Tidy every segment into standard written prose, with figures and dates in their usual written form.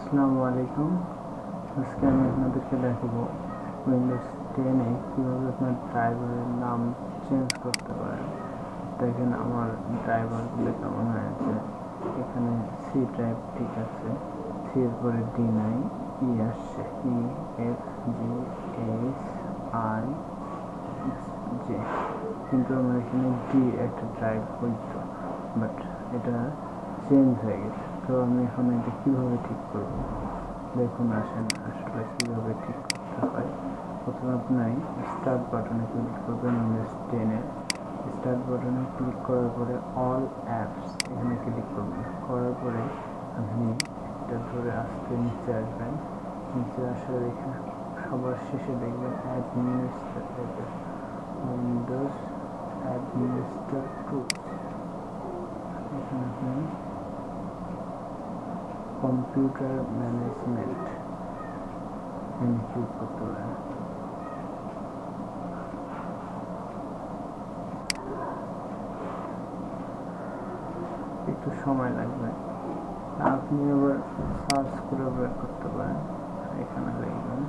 আসসালামু আলাইকুম। আজকে আমি আপনাদেরকে দেখাবো উইন্ডোজ 10 এ কীভাবে আপনার ড্রাইভারের নাম চেঞ্জ করতে পারেন। দেখেন আমার ড্রাইভারগুলো কেমন হয়েছে। এখানে সি ড্রাইভ ঠিক আছে, সি এর পরে ডি নাই, ই আসছে, E F G H I J, কিন্তু আমার এখানে ডি একটা ড্রাইভ হইতো, বাট এটা চেঞ্জ হয়ে গেছে। তো আমি এখন এটা কীভাবে ঠিক করব দেখুন, আসেন আসলে কীভাবে ঠিক করতে হয়। প্রথমে আপনি স্টার্ট বাটনে ক্লিক করবেন, উইন্ডোজ 10 এর স্টার্ট বাটনে ক্লিক করার পরে অল অ্যাপস এখানে ক্লিক করবেন। করার পরে আপনি এটা ধরে আসতে নিচে আসবেন। নিচে আসার এখানে সবার শেষে দেখবেন অ্যাডমিনিস্ট্রেটর, উইন্ডোজ অ্যাডমিনিস্ট্রেটর টুলস। এখানে আপনি কম্পিউটার ম্যানেজমেন্ট ক্লিক করতে পারেন। একটু সময় লাগবে, আপনি আবার সার্চ করে বের করতে পারেন। এখানে লিখবেন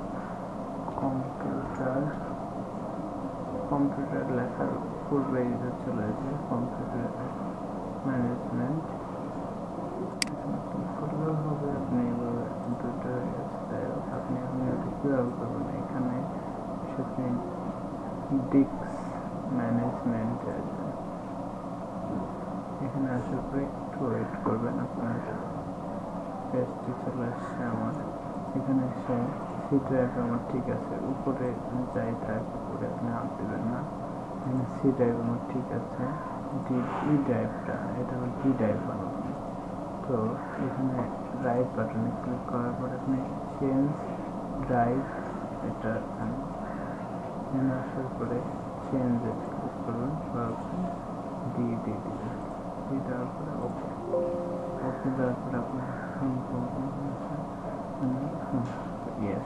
কম্পিউটার লেখার পূর্বে এটা চলে আসবে কম্পিউটার ম্যানেজমেন্ট। করলেও হবে, আপনি এভাবে দুটো আপনি এটা কীভাবে করবেন। এখানে আপনি ডিস্ক ম্যানেজমেন্টে আসবেন। এখানে আসার পরে একটু ওয়েট করবেন, আপনার পেজটি চলে আসছে আমার। এখানে এসে সি ড্রাইভ আমার ঠিক আছে, উপরে যাই ড্রাইভ উপরে আপনি হাত দেবেন না। এখানে সি ড্রাইভ আমার ঠিক আছে, ডি ড্রাইভটা এটা আমার ডি ড্রাইভ বানাবো। তো এখানে রাইট বাটনে ক্লিক করার পরে আপনি চেঞ্জ ড্রাইভ এটা এখানে আসার পরে চেঞ্জে ক্লিক করবেন, ডি দিবেন, ডি দেওয়ার পরে ওকে দেওয়ার পরে আপনার ইয়েস,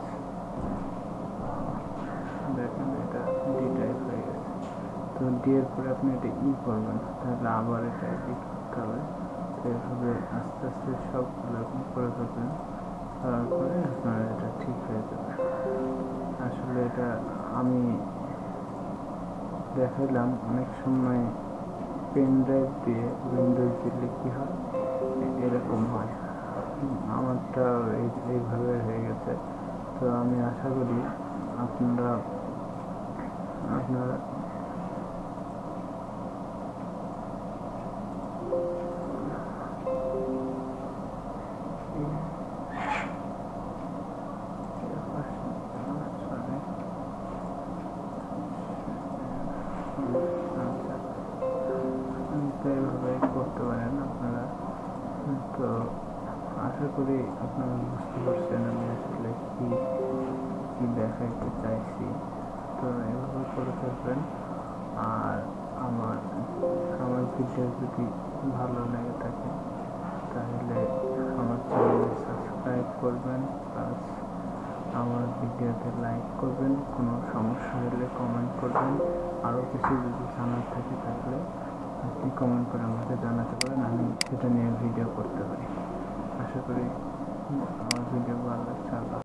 দেখেন এটা ডি টাইপ হয়ে গেছে। তো ডি এর পরে আপনি এটা ই করবেন, তাহলে আবার এটা এডিট করতে হবে। তো এভাবে আস্তে আস্তে সবগুলো আপনি করে ফেলবেন, তারপরে আপনার এটা ঠিক হয়ে যাবে। আসলে এটা আমি দেখাইলাম, অনেক সময় পেন ড্রাইভ দিয়ে উইন্ডোজ দিলে কী হয়, এরকম হয়। আমারটা এইভাবে হয়ে গেছে। তো আমি আশা করি আপনারা এইভাবে করতে পারেন আপনারা। তো আশা করি আপনারা বুঝতে পারছেন আমি আসলে কি দেখাইতে চাইছি। তো এভাবে করে থাকবেন। আর আমার ভিডিও যদি ভালো লেগে থাকে তাহলে আমার চ্যানেলে সাবস্ক্রাইব করবেন, প্লাস আমার ভিডিওতে লাইক করবেন। কোনো সমস্যা হলে কমেন্ট করবেন। আরও কিছু যদি জানার থাকে তাহলে আপনি কমেন্ট করে আমাকে জানাতে পারেন, আমি সেটা নিয়ে ভিডিও করতে পারি। আশা করি আমার ভিডিও ভালো লাগছে।